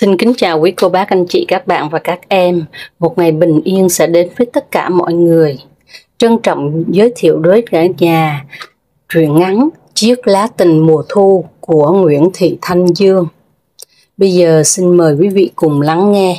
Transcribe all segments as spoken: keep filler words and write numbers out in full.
Xin kính chào quý cô bác, anh chị, các bạn và các em. Một ngày bình yên sẽ đến với tất cả mọi người. Trân trọng giới thiệu đối cả nhà truyện ngắn Chiếc lá tình mùa thu của Nguyễn Thị Thanh Dương. Bây giờ xin mời quý vị cùng lắng nghe.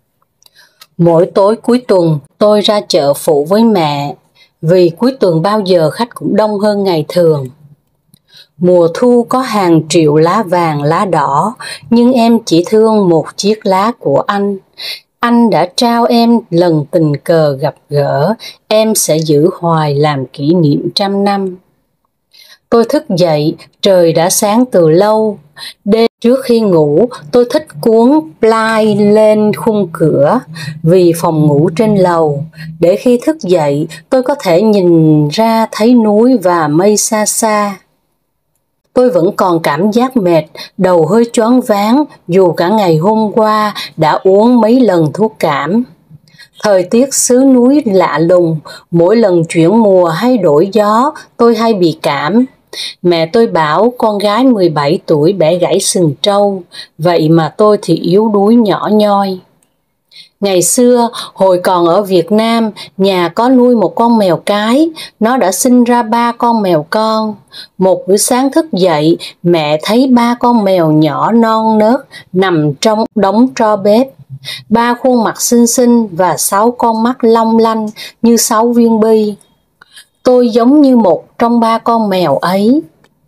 Mỗi tối cuối tuần tôi ra chợ phụ với mẹ, vì cuối tuần bao giờ khách cũng đông hơn ngày thường. Mùa thu có hàng triệu lá vàng lá đỏ, nhưng em chỉ thương một chiếc lá của anh. Anh đã trao em lần tình cờ gặp gỡ, em sẽ giữ hoài làm kỷ niệm trăm năm. Tôi thức dậy, trời đã sáng từ lâu. Đêm trước khi ngủ, tôi thích cuốn ply lên khung cửa vì phòng ngủ trên lầu, để khi thức dậy tôi có thể nhìn ra thấy núi và mây xa xa. Tôi vẫn còn cảm giác mệt, đầu hơi choáng váng dù cả ngày hôm qua đã uống mấy lần thuốc cảm. Thời tiết xứ núi lạ lùng, mỗi lần chuyển mùa hay đổi gió tôi hay bị cảm. Mẹ tôi bảo con gái mười bảy tuổi bẻ gãy sừng trâu, vậy mà tôi thì yếu đuối nhỏ nhoi. Ngày xưa, hồi còn ở Việt Nam, nhà có nuôi một con mèo cái, nó đã sinh ra ba con mèo con. Một buổi sáng thức dậy, mẹ thấy ba con mèo nhỏ non nớt nằm trong đống tro bếp. Ba khuôn mặt xinh xinh và sáu con mắt long lanh như sáu viên bi. Tôi giống như một trong ba con mèo ấy.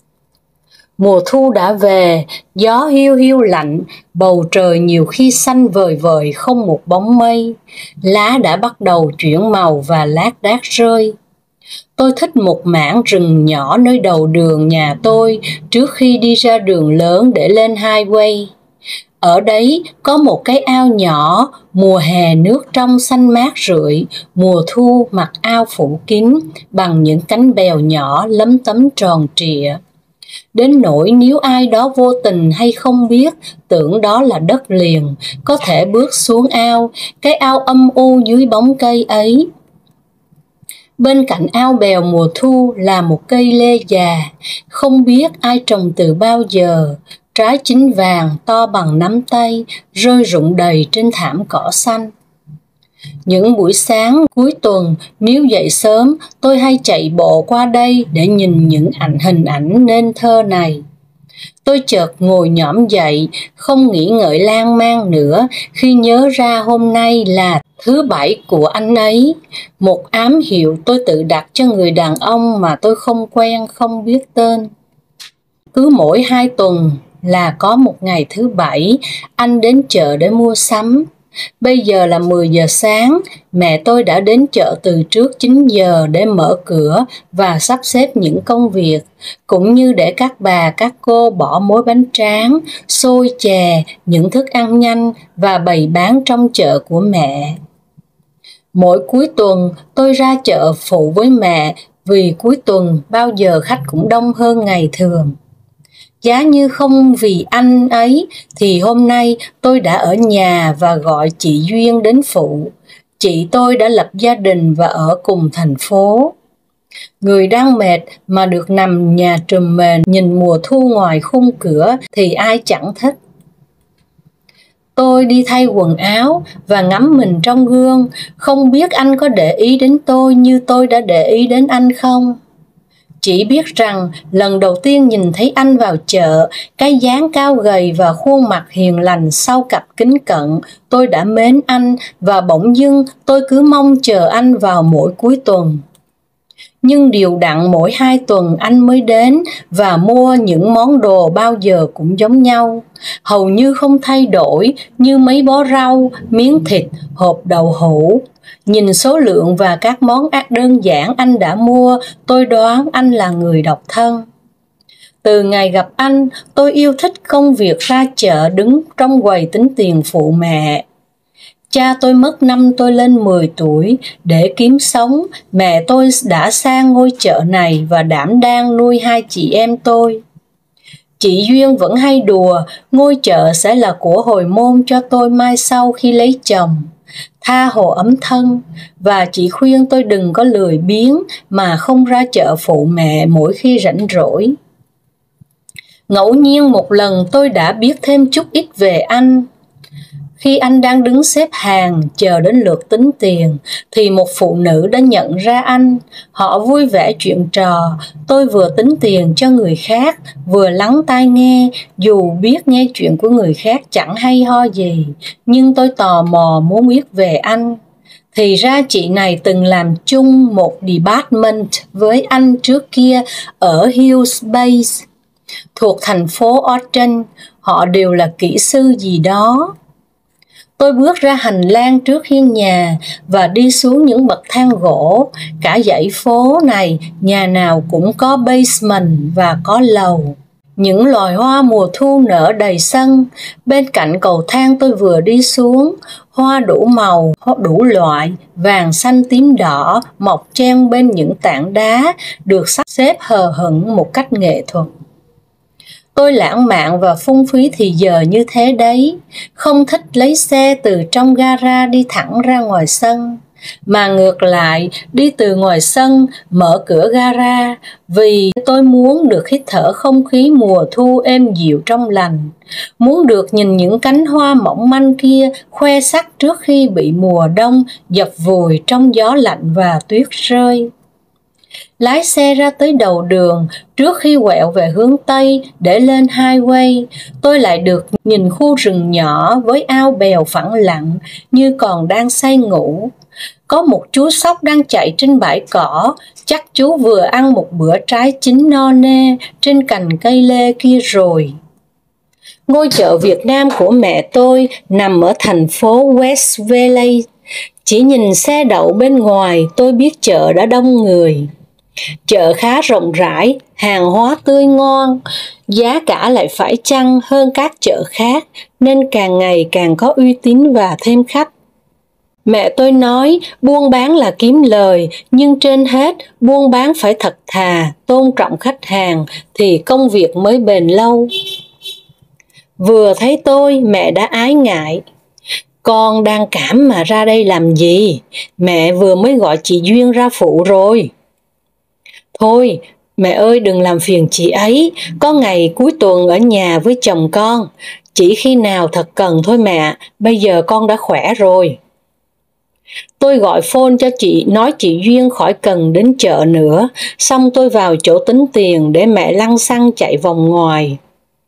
Mùa thu đã về, gió hiu hiu lạnh, bầu trời nhiều khi xanh vời vời không một bóng mây. Lá đã bắt đầu chuyển màu và lác đác rơi. Tôi thích một mảng rừng nhỏ nơi đầu đường nhà tôi trước khi đi ra đường lớn để lên highway. Ở đấy có một cái ao nhỏ, mùa hè nước trong xanh mát rượi, mùa thu mặc ao phủ kín bằng những cánh bèo nhỏ lấm tấm tròn trịa. Đến nỗi nếu ai đó vô tình hay không biết tưởng đó là đất liền, có thể bước xuống ao, cái ao âm u dưới bóng cây ấy. Bên cạnh ao bèo mùa thu là một cây lê già, không biết ai trồng từ bao giờ, trái chín vàng to bằng nắm tay, rơi rụng đầy trên thảm cỏ xanh. Những buổi sáng cuối tuần nếu dậy sớm, tôi hay chạy bộ qua đây để nhìn những ảnh hình ảnh nên thơ này. Tôi chợt ngồi nhõm dậy, không nghĩ ngợi lan man nữa khi nhớ ra hôm nay là thứ bảy của anh ấy, một ám hiệu tôi tự đặt cho người đàn ông mà tôi không quen, không biết tên. Cứ mỗi hai tuần là có một ngày thứ bảy, anh đến chợ để mua sắm. Bây giờ là mười giờ sáng, mẹ tôi đã đến chợ từ trước chín giờ để mở cửa và sắp xếp những công việc, cũng như để các bà các cô bỏ mối bánh tráng, xôi chè, những thức ăn nhanh và bày bán trong chợ của mẹ. Mỗi cuối tuần tôi ra chợ phụ với mẹ vì cuối tuần bao giờ khách cũng đông hơn ngày thường. Giá như không vì anh ấy thì hôm nay tôi đã ở nhà và gọi chị Duyên đến phụ. Chị tôi đã lập gia đình và ở cùng thành phố. Người đang mệt mà được nằm nhà trùm mền nhìn mùa thu ngoài khung cửa thì ai chẳng thích. Tôi đi thay quần áo và ngắm mình trong gương, không biết anh có để ý đến tôi như tôi đã để ý đến anh không? Chỉ biết rằng lần đầu tiên nhìn thấy anh vào chợ, cái dáng cao gầy và khuôn mặt hiền lành sau cặp kính cận, tôi đã mến anh và bỗng dưng tôi cứ mong chờ anh vào mỗi cuối tuần. Nhưng điều đặn mỗi hai tuần anh mới đến và mua những món đồ bao giờ cũng giống nhau, hầu như không thay đổi, như mấy bó rau, miếng thịt, hộp đậu hũ. Nhìn số lượng và các món ăn đơn giản anh đã mua, tôi đoán anh là người độc thân. Từ ngày gặp anh, tôi yêu thích công việc ra chợ đứng trong quầy tính tiền phụ mẹ. Cha tôi mất năm tôi lên mười tuổi, để kiếm sống, mẹ tôi đã sang ngôi chợ này và đảm đang nuôi hai chị em tôi. Chị Duyên vẫn hay đùa, ngôi chợ sẽ là của hồi môn cho tôi mai sau khi lấy chồng. Tha hồ ấm thân, và chị khuyên tôi đừng có lười biếng mà không ra chợ phụ mẹ mỗi khi rảnh rỗi. Ngẫu nhiên một lần tôi đã biết thêm chút ít về anh. Khi anh đang đứng xếp hàng chờ đến lượt tính tiền thì một phụ nữ đã nhận ra anh. Họ vui vẻ chuyện trò. Tôi vừa tính tiền cho người khác, vừa lắng tai nghe, dù biết nghe chuyện của người khác chẳng hay ho gì, nhưng tôi tò mò muốn biết về anh. Thì ra chị này từng làm chung một department với anh trước kia ở Hills Base, thuộc thành phố Austin. Họ đều là kỹ sư gì đó. Tôi bước ra hành lang trước hiên nhà và đi xuống những bậc thang gỗ. Cả dãy phố này, nhà nào cũng có basement và có lầu. Những loài hoa mùa thu nở đầy sân. Bên cạnh cầu thang tôi vừa đi xuống, hoa đủ màu, đủ loại, vàng xanh tím đỏ, mọc chen bên những tảng đá, được sắp xếp hờ hững một cách nghệ thuật. Tôi lãng mạn và phung phí thì giờ như thế đấy, không thích lấy xe từ trong gara đi thẳng ra ngoài sân, mà ngược lại đi từ ngoài sân mở cửa gara, vì tôi muốn được hít thở không khí mùa thu êm dịu trong lành, muốn được nhìn những cánh hoa mỏng manh kia khoe sắc trước khi bị mùa đông dập vùi trong gió lạnh và tuyết rơi. Lái xe ra tới đầu đường, trước khi quẹo về hướng Tây để lên highway, tôi lại được nhìn khu rừng nhỏ với ao bèo phẳng lặng như còn đang say ngủ. Có một chú sóc đang chạy trên bãi cỏ, chắc chú vừa ăn một bữa trái chín no nê trên cành cây lê kia rồi. Ngôi chợ Việt Nam của mẹ tôi nằm ở thành phố West Valley. Chỉ nhìn xe đậu bên ngoài tôi biết chợ đã đông người. Chợ khá rộng rãi, hàng hóa tươi ngon, giá cả lại phải chăng hơn các chợ khác nên càng ngày càng có uy tín và thêm khách. Mẹ tôi nói buôn bán là kiếm lời, nhưng trên hết buôn bán phải thật thà, tôn trọng khách hàng thì công việc mới bền lâu. Vừa thấy tôi, mẹ đã ái ngại. Con đang cảm mà ra đây làm gì? Mẹ vừa mới gọi chị Duyên ra phụ rồi. Thôi, mẹ ơi đừng làm phiền chị ấy, có ngày cuối tuần ở nhà với chồng con, chỉ khi nào thật cần thôi mẹ, bây giờ con đã khỏe rồi. Tôi gọi phone cho chị, nói chị Duyên khỏi cần đến chợ nữa, xong tôi vào chỗ tính tiền để mẹ lăng xăng chạy vòng ngoài.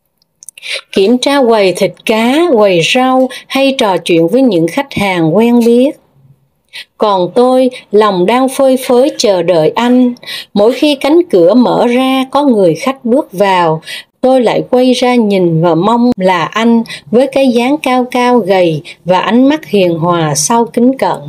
Kiểm tra quầy thịt cá, quầy rau hay trò chuyện với những khách hàng quen biết. Còn tôi, lòng đang phơi phới chờ đợi anh. Mỗi khi cánh cửa mở ra có người khách bước vào, tôi lại quay ra nhìn và mong là anh với cái dáng cao cao gầy và ánh mắt hiền hòa sau kính cận.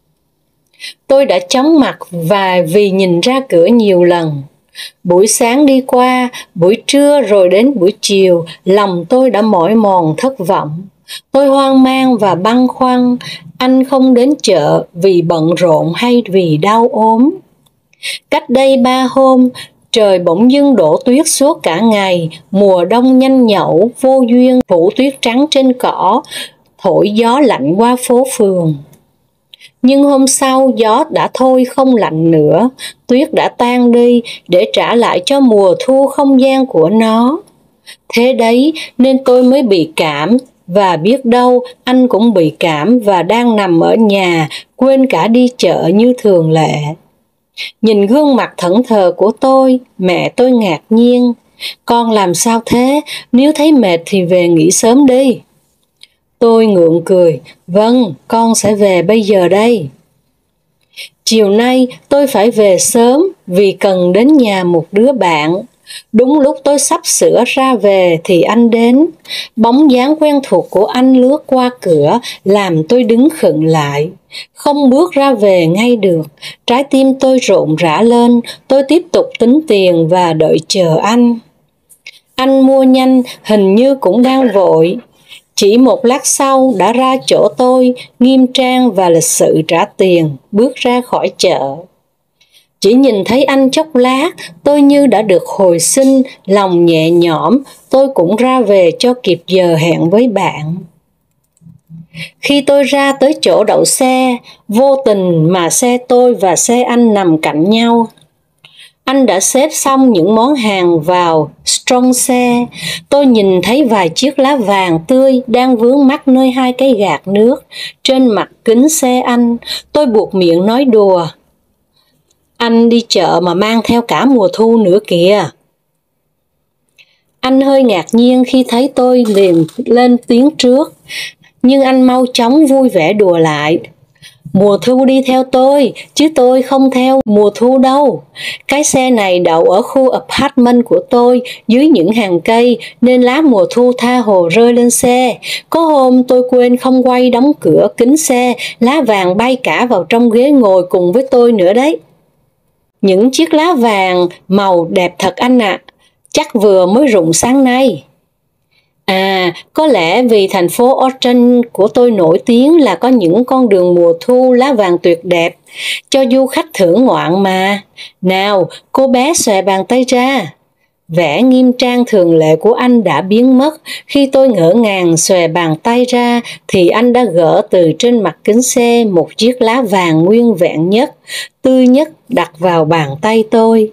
Tôi đã chóng mặt và vì nhìn ra cửa nhiều lần. Buổi sáng đi qua, buổi trưa rồi đến buổi chiều, lòng tôi đã mỏi mòn thất vọng. Tôi hoang mang và băn khoăn, anh không đến chợ vì bận rộn hay vì đau ốm. Cách đây ba hôm, trời bỗng dưng đổ tuyết suốt cả ngày, mùa đông nhanh nhẩu, vô duyên phủ tuyết trắng trên cỏ, thổi gió lạnh qua phố phường. Nhưng hôm sau gió đã thôi không lạnh nữa, tuyết đã tan đi để trả lại cho mùa thu không gian của nó. Thế đấy nên tôi mới bị cảm, và biết đâu anh cũng bị cảm và đang nằm ở nhà, quên cả đi chợ như thường lệ. Nhìn gương mặt thẫn thờ của tôi, mẹ tôi ngạc nhiên. Con làm sao thế? Nếu thấy mệt thì về nghỉ sớm đi. Tôi ngượng cười. Vâng, con sẽ về bây giờ đây. Chiều nay tôi phải về sớm vì cần đến nhà một đứa bạn. Đúng lúc tôi sắp sửa ra về thì anh đến. Bóng dáng quen thuộc của anh lướt qua cửa làm tôi đứng khựng lại. Không bước ra về ngay được. Trái tim tôi rộn rã lên. Tôi tiếp tục tính tiền và đợi chờ anh. Anh mua nhanh, hình như cũng đang vội. Chỉ một lát sau đã ra chỗ tôi, nghiêm trang và lịch sự trả tiền, bước ra khỏi chợ. Chỉ nhìn thấy anh chốc lát, tôi như đã được hồi sinh, lòng nhẹ nhõm, tôi cũng ra về cho kịp giờ hẹn với bạn. Khi tôi ra tới chỗ đậu xe, vô tình mà xe tôi và xe anh nằm cạnh nhau. Anh đã xếp xong những món hàng vào strong xe. Tôi nhìn thấy vài chiếc lá vàng tươi đang vướng mắc nơi hai cái gạt nước trên mặt kính xe anh. Tôi buộc miệng nói đùa: anh đi chợ mà mang theo cả mùa thu nữa kìa. Anh hơi ngạc nhiên khi thấy tôi liền lên tiếng trước, nhưng anh mau chóng vui vẻ đùa lại: mùa thu đi theo tôi, chứ tôi không theo mùa thu đâu. Cái xe này đậu ở khu apartment của tôi dưới những hàng cây, nên lá mùa thu tha hồ rơi lên xe. Có hôm tôi quên không quay đóng cửa kính xe, lá vàng bay cả vào trong ghế ngồi cùng với tôi nữa đấy. Những chiếc lá vàng màu đẹp thật anh ạ, à. Chắc vừa mới rụng sáng nay. À, có lẽ vì thành phố Austin của tôi nổi tiếng là có những con đường mùa thu lá vàng tuyệt đẹp, cho du khách thưởng ngoạn mà. Nào, cô bé xòe bàn tay ra. Vẻ nghiêm trang thường lệ của anh đã biến mất. Khi tôi ngỡ ngàng xòe bàn tay ra, thì anh đã gỡ từ trên mặt kính xe một chiếc lá vàng nguyên vẹn nhất, tươi nhất đặt vào bàn tay tôi.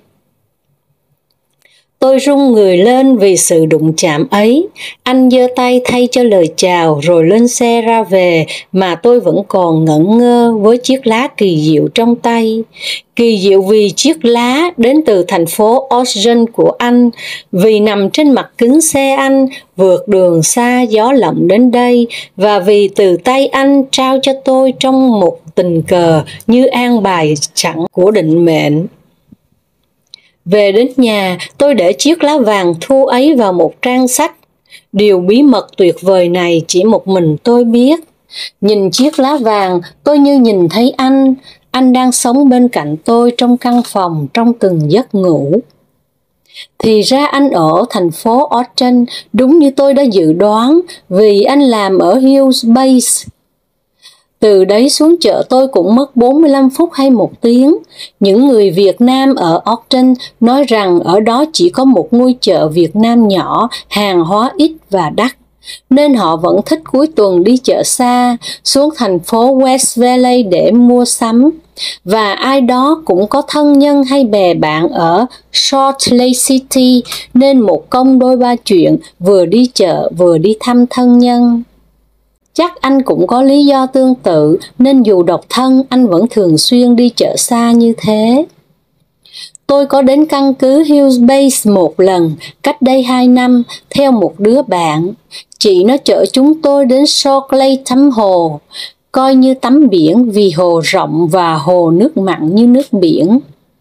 Tôi rung người lên vì sự đụng chạm ấy. Anh giơ tay thay cho lời chào rồi lên xe ra về, mà tôi vẫn còn ngẩn ngơ với chiếc lá kỳ diệu trong tay. Kỳ diệu vì chiếc lá đến từ thành phố Austin của anh, vì nằm trên mặt kính xe anh, vượt đường xa gió lộng đến đây, và vì từ tay anh trao cho tôi trong một tình cờ như an bài sẵn của định mệnh. Về đến nhà, tôi để chiếc lá vàng thu ấy vào một trang sách. Điều bí mật tuyệt vời này chỉ một mình tôi biết. Nhìn chiếc lá vàng, tôi như nhìn thấy anh. Anh đang sống bên cạnh tôi trong căn phòng trong từng giấc ngủ. Thì ra anh ở thành phố Austin, đúng như tôi đã dự đoán, vì anh làm ở Hills Base. Từ đấy xuống chợ tôi cũng mất bốn mươi lăm phút hay một tiếng. Những người Việt Nam ở Austin nói rằng ở đó chỉ có một ngôi chợ Việt Nam nhỏ, hàng hóa ít và đắt, nên họ vẫn thích cuối tuần đi chợ xa, xuống thành phố West Valley để mua sắm. Và ai đó cũng có thân nhân hay bè bạn ở Salt Lake City, nên một công đôi ba chuyện, vừa đi chợ vừa đi thăm thân nhân. Chắc anh cũng có lý do tương tự, nên dù độc thân, anh vẫn thường xuyên đi chợ xa như thế. Tôi có đến căn cứ Hills Base một lần, cách đây hai năm, theo một đứa bạn. Chị nó chở chúng tôi đến Salt Lake tắm hồ, coi như tắm biển vì hồ rộng và hồ nước mặn như nước biển.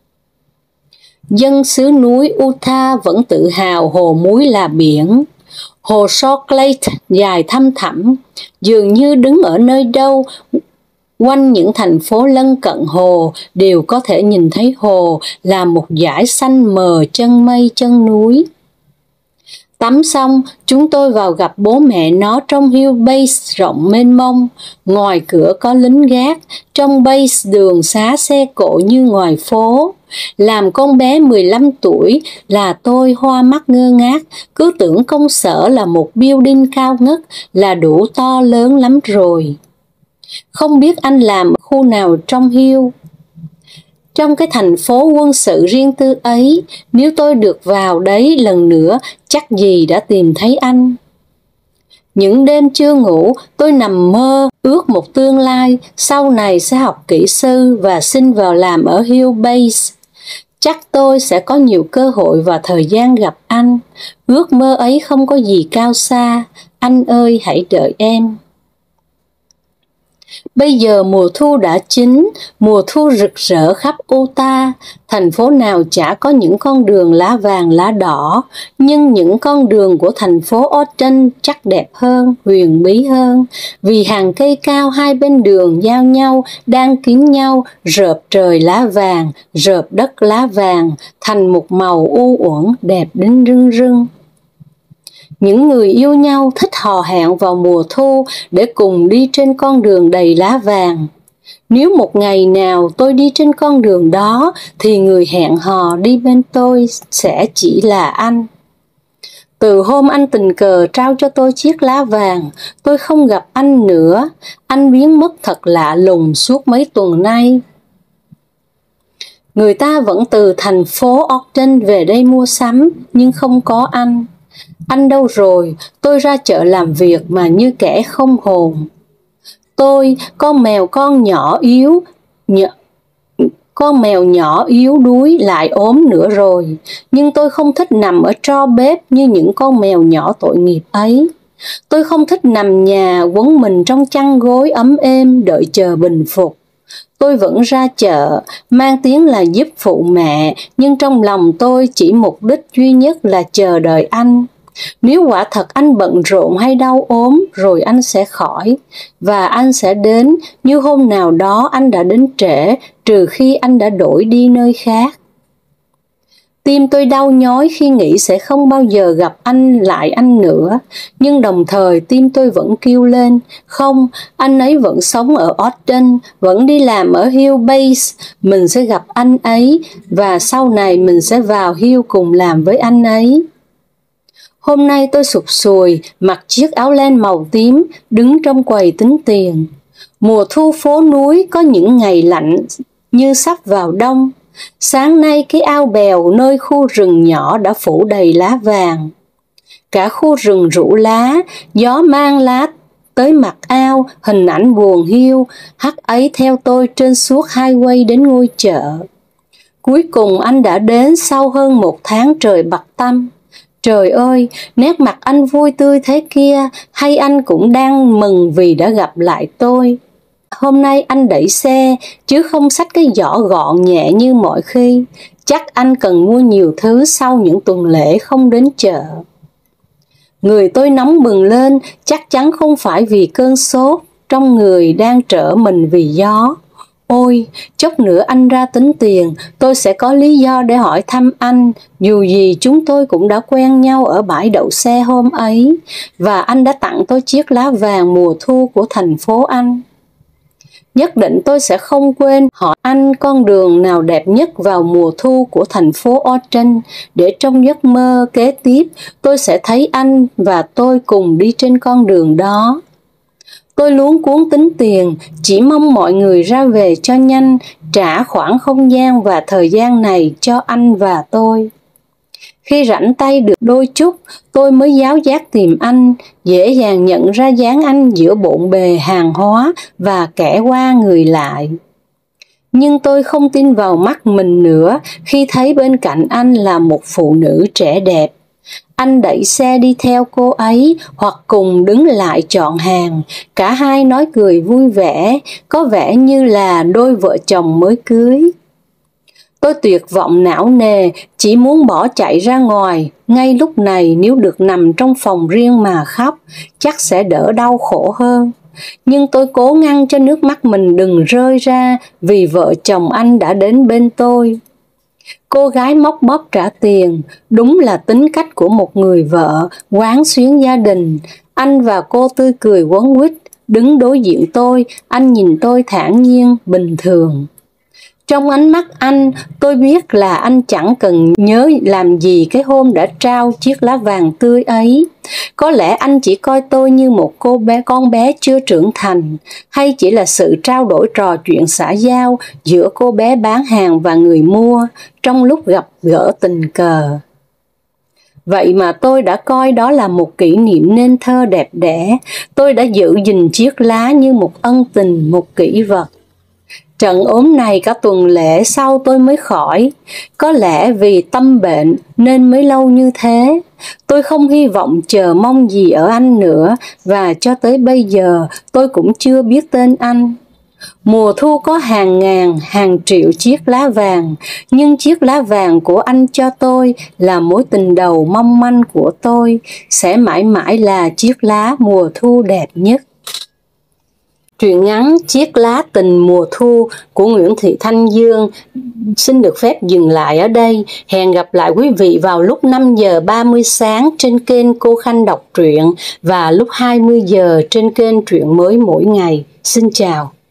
Dân xứ núi Utah vẫn tự hào hồ muối là biển. Hồ Salt Lake dài thăm thẳm, dường như đứng ở nơi đâu, quanh những thành phố lân cận hồ đều có thể nhìn thấy hồ là một dải xanh mờ chân mây chân núi. Tắm xong, chúng tôi vào gặp bố mẹ nó trong Hill Base rộng mênh mông. Ngoài cửa có lính gác, trong base đường xá xe cộ như ngoài phố. Làm con bé mười lăm tuổi là tôi hoa mắt ngơ ngác, cứ tưởng công sở là một building cao ngất là đủ to lớn lắm rồi. Không biết anh làm khu nào trong Hill. Trong cái thành phố quân sự riêng tư ấy, nếu tôi được vào đấy lần nữa, chắc gì đã tìm thấy anh. Những đêm chưa ngủ, tôi nằm mơ, ước một tương lai, sau này sẽ học kỹ sư và xin vào làm ở Hill Base. Chắc tôi sẽ có nhiều cơ hội và thời gian gặp anh. Ước mơ ấy không có gì cao xa, anh ơi hãy đợi em. Bây giờ mùa thu đã chín, mùa thu rực rỡ khắp Utah, thành phố nào chả có những con đường lá vàng lá đỏ, nhưng những con đường của thành phố Austin chắc đẹp hơn, huyền bí hơn, vì hàng cây cao hai bên đường giao nhau, đang kín nhau, rợp trời lá vàng, rợp đất lá vàng, thành một màu u uẩn đẹp đến rưng rưng. Những người yêu nhau thích hò hẹn vào mùa thu để cùng đi trên con đường đầy lá vàng. Nếu một ngày nào tôi đi trên con đường đó, thì người hẹn hò đi bên tôi sẽ chỉ là anh. Từ hôm anh tình cờ trao cho tôi chiếc lá vàng, tôi không gặp anh nữa. Anh biến mất thật lạ lùng suốt mấy tuần nay. Người ta vẫn từ thành phố Ogden về đây mua sắm, nhưng không có anh. Anh đâu rồi? Tôi ra chợ làm việc mà như kẻ không hồn. Tôi, con mèo con nhỏ yếu, nhỏ, con mèo nhỏ yếu đuối lại ốm nữa rồi, nhưng tôi không thích nằm ở tro bếp như những con mèo nhỏ tội nghiệp ấy. Tôi không thích nằm nhà quấn mình trong chăn gối ấm êm đợi chờ bình phục. Tôi vẫn ra chợ, mang tiếng là giúp phụ mẹ, nhưng trong lòng tôi chỉ mục đích duy nhất là chờ đợi anh. Nếu quả thật anh bận rộn hay đau ốm, rồi anh sẽ khỏi, và anh sẽ đến như hôm nào đó anh đã đến trễ, trừ khi anh đã đổi đi nơi khác. Tim tôi đau nhói khi nghĩ sẽ không bao giờ gặp anh lại anh nữa, nhưng đồng thời tim tôi vẫn kêu lên, không, anh ấy vẫn sống ở Ogden, vẫn đi làm ở Hill Base, mình sẽ gặp anh ấy, và sau này mình sẽ vào Hill cùng làm với anh ấy. Hôm nay tôi sụt sùi, mặc chiếc áo len màu tím, đứng trong quầy tính tiền. Mùa thu phố núi có những ngày lạnh như sắp vào đông. Sáng nay cái ao bèo nơi khu rừng nhỏ đã phủ đầy lá vàng. Cả khu rừng rủ lá, gió mang lá tới mặt ao, hình ảnh buồn hiu, hắt ấy theo tôi trên suốt highway đến ngôi chợ. Cuối cùng anh đã đến sau hơn một tháng trời bặt tăm. Trời ơi, nét mặt anh vui tươi thế kia, hay anh cũng đang mừng vì đã gặp lại tôi? Hôm nay anh đẩy xe, chứ không xách cái giỏ gọn nhẹ như mọi khi. Chắc anh cần mua nhiều thứ sau những tuần lễ không đến chợ. Người tôi nóng bừng lên, chắc chắn không phải vì cơn sốt, trong người đang trở mình vì gió. Ôi, chốc nữa anh ra tính tiền, tôi sẽ có lý do để hỏi thăm anh, dù gì chúng tôi cũng đã quen nhau ở bãi đậu xe hôm ấy, và anh đã tặng tôi chiếc lá vàng mùa thu của thành phố anh. Nhất định tôi sẽ không quên hỏi anh con đường nào đẹp nhất vào mùa thu của thành phố Ogden, để trong giấc mơ kế tiếp tôi sẽ thấy anh và tôi cùng đi trên con đường đó. Tôi luống cuống tính tiền, chỉ mong mọi người ra về cho nhanh, trả khoảng không gian và thời gian này cho anh và tôi. Khi rảnh tay được đôi chút, tôi mới giáo giác tìm anh, dễ dàng nhận ra dáng anh giữa bộn bề hàng hóa và kẻ qua người lại. Nhưng tôi không tin vào mắt mình nữa khi thấy bên cạnh anh là một phụ nữ trẻ đẹp. Anh đẩy xe đi theo cô ấy hoặc cùng đứng lại chọn hàng. Cả hai nói cười vui vẻ, có vẻ như là đôi vợ chồng mới cưới. Tôi tuyệt vọng não nề, chỉ muốn bỏ chạy ra ngoài. Ngay lúc này nếu được nằm trong phòng riêng mà khóc, chắc sẽ đỡ đau khổ hơn. Nhưng tôi cố ngăn cho nước mắt mình đừng rơi ra vì vợ chồng anh đã đến bên tôi. Cô gái móc bóp trả tiền, đúng là tính cách của một người vợ, quán xuyến gia đình. Anh và cô tươi cười quấn quýt, đứng đối diện tôi, anh nhìn tôi thản nhiên, bình thường. Trong ánh mắt anh, tôi biết là anh chẳng cần nhớ làm gì cái hôm đã trao chiếc lá vàng tươi ấy. Có lẽ anh chỉ coi tôi như một cô bé con bé chưa trưởng thành, hay chỉ là sự trao đổi trò chuyện xã giao giữa cô bé bán hàng và người mua trong lúc gặp gỡ tình cờ. Vậy mà tôi đã coi đó là một kỷ niệm nên thơ đẹp đẽ. Tôi đã giữ gìn chiếc lá như một ân tình, một kỷ vật. Trận ốm này cả tuần lễ sau tôi mới khỏi, có lẽ vì tâm bệnh nên mới lâu như thế. Tôi không hy vọng chờ mong gì ở anh nữa, và cho tới bây giờ tôi cũng chưa biết tên anh. Mùa thu có hàng ngàn, hàng triệu chiếc lá vàng, nhưng chiếc lá vàng của anh cho tôi là mối tình đầu mong manh của tôi, sẽ mãi mãi là chiếc lá mùa thu đẹp nhất. Truyện ngắn Chiếc lá tình mùa thu của Nguyễn Thị Thanh Dương xin được phép dừng lại ở đây. Hẹn gặp lại quý vị vào lúc năm giờ ba mươi sáng trên kênh Cô Khanh đọc truyện và lúc hai mươi giờ trên kênh Truyện Mới Mỗi Ngày. Xin chào.